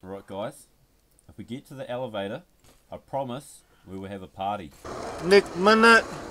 Alright guys, if we get to the elevator, I promise we will have a party. Nick Minute.